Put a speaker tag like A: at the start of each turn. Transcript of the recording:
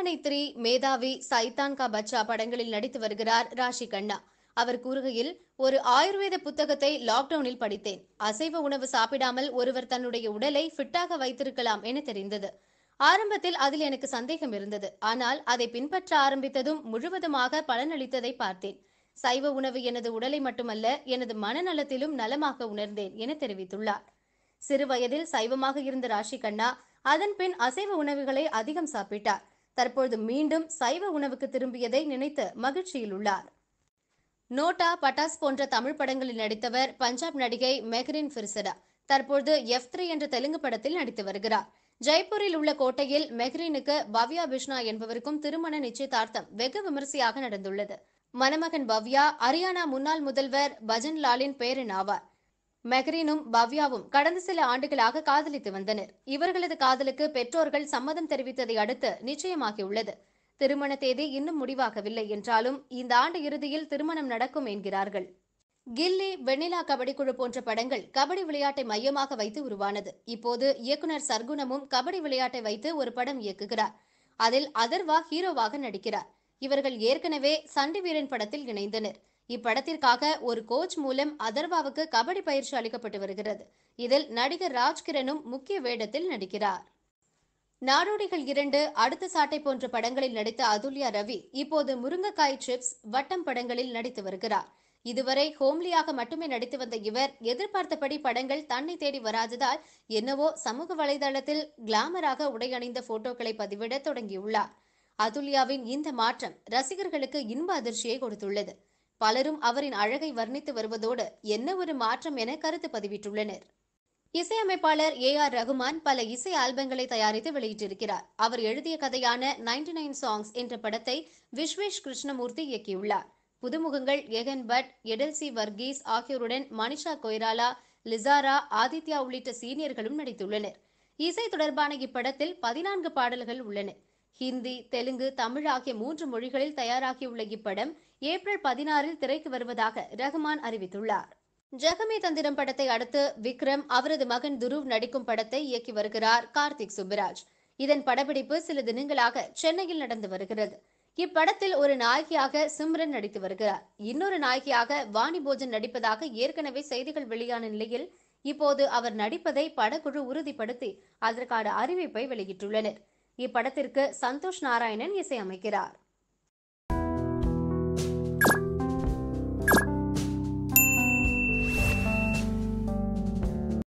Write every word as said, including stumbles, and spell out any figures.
A: அரண்மனை த்ரீ, மேதாவி, சைத்தான் கா பச்சா படங்களில் நடித்து வருகிறார் ராஷி கண்ணா. அவர் கூறுகையில், ஒரு ஆயுர்வேத புத்தகத்தை லாக்டவுனில் படித்தேன். அசைவ உணவு சாப்பிடாமல் ஒருவர் தன்னுடைய உடலை ஃபிட்டாக வைத்திருக்கலாம் என தெரிந்தது. ஆரம்பத்தில் அதில் எனக்கு சந்தேகம் இருந்தது. ஆனால் அதை பின்பற்ற ஆரம்பித்ததும் முழுவதுமாக பலனளித்ததை பார்த்தேன். சைவ உணவு எனது உடலை மட்டுமல்ல, எனது மனநலத்திலும் நலமாக உணர்ந்தேன் என தெரிவித்துள்ளார். சிறு வயதில் சைவமாக இருந்த ராஷி கண்ணா அதன் பின் அசைவ உணவுகளை அதிகம் சாப்பிட்டார். தற்போது மீண்டும் சைவ உணவுக்கு திரும்பியதை நினைத்து மகிழ்ச்சியில் உள்ளார். நோட்டா, பட்டாஸ் போன்ற தமிழ் படங்களில் நடித்தவர் பஞ்சாப் நடிகை மெஹ்ரின் ஃபிர்சடா தற்போது எஃப் த்ரீ என்ற தெலுங்கு படத்தில் நடித்து வருகிறார். ஜெய்ப்பூரில் உள்ள கோட்டையில் மெஹ்ரினுக்கு பவ்யா பிஷ்னா என்பவருக்கும் திருமண நிச்சயதார்த்தம் வெகு விமரிசையாக நடந்துள்ளது. மணமகன் பவ்யா ஹரியானா முன்னாள் முதல்வர் பஜன்லாலின் பேரன் ஆவார். மெஹ்ரினும் பவ்யாவும் கடந்த சில ஆண்டுகளாக காதலித்து வந்தனர். இவர்களது காதலுக்கு பெற்றோர்கள் சம்மதம் தெரிவித்ததை அடுத்து நிச்சயமாகியுள்ளது. திருமண தேதி இன்னும் முடிவாகவில்லை என்றாலும் இந்த ஆண்டு இறுதியில் திருமணம் நடக்கும் என்கிறார்கள். கில்லி, வெண்ணிலா கபடி குழு போன்ற படங்கள் கபடி விளையாட்டை மையமாக வைத்து உருவானது. இப்போது இயக்குனர் சர்க்குணமும் கபடி விளையாட்டை வைத்து ஒரு படம் இயக்குகிறார். அதில் அதர்வா ஹீரோவாக நடிக்கிறார். இவர்கள் ஏற்கனவே சண்டி வீரன் படத்தில் இணைந்தனர். இப்படத்திற்காக ஒரு கோச் மூலம் அதர்வாவுக்கு கபடி பயிற்சி அளிக்கப்பட்டு வருகிறது. இதில் நடிகர் ராஜ்கிரனும் முக்கிய வேடத்தில் நடிக்கிறார். நாடோடிகள் இரண்டு, அடுத்த சாட்டை போன்ற படங்களில் நடித்த அதுல்யா ரவி இப்போது முருங்கைக்காய் சிப்ஸ், வட்டம் படங்களில் நடித்து வருகிறார். இதுவரை ஹோம்லியாக மட்டுமே நடித்து வந்த இவர் எதிர்பார்த்தபடி படங்கள் தன்னை தேடி வராததால் என்னவோ சமூக வலைதளத்தில் கிளாமராக உடை அணிந்த போட்டோக்களை பதிவிட தொடங்கியுள்ளார். அதுல்யாவின் இந்த மாற்றம் ரசிகர்களுக்கு இன்ப அதிர்ச்சியை கொடுத்துள்ளது. பலரும் அவரின் அழகை வர்ணித்து வருவதோடு என்ன ஒரு மாற்றம் என கருத்து பதிவிட்டுள்ளனர். இசையமைப்பாளர் ஏ ஆர் ரகுமான் பல இசை ஆல்பங்களை தயாரித்து வெளியிட்டிருக்கிறார். அவர் எழுதிய கதையான நைன்டி நைன் சாங்ஸ் என்ற படத்தை விஸ்வேஷ் கிருஷ்ணமூர்த்தி இயக்கியுள்ளார். புதுமுகங்கள் எகன் பட், எடெல்சி வர்கீஸ் ஆகியோருடன் மனிஷா கொய்ராலா, லிசாரா, ஆதித்யா உள்ளிட்ட சீனியர்களும் நடித்துள்ளனர். இசை தொடர்பான இப்படத்தில் பதினான்கு பாடல்கள் உள்ளன. ஹிந்தி, தெலுங்கு, தமிழ் ஆகிய மூன்று மொழிகளில் தயாராகியுள்ள இப்படம் ஏப்ரல் பதினாறில் திரைக்கு வருவதாக ரகுமான் அறிவித்துள்ளார். ஜகமே தந்திரம் படத்தை அடுத்து விக்ரம், அவரது மகன் துருவ் நடிக்கும் படத்தை இயக்கி வருகிறார் கார்த்திக் சுப்புராஜ். இதன் படப்பிடிப்பு சில தினங்களாக சென்னையில் நடந்து வருகிறது. இப்படத்தில் ஒரு நாயகியாக சிம்ரன் நடித்து வருகிறார். இன்னொரு நாயகியாக வாணி போஜன் நடிப்பதாக ஏற்கனவே செய்திகள் வெளியான நிலையில் இப்போது அவர் நடிப்பதை படக்குழு உறுதிப்படுத்தி அதற்கான அறிவிப்பை வெளியிட்டுள்ளனர். இப்படத்திற்கு சந்தோஷ் நாராயணன் இசையமைக்கிறார்.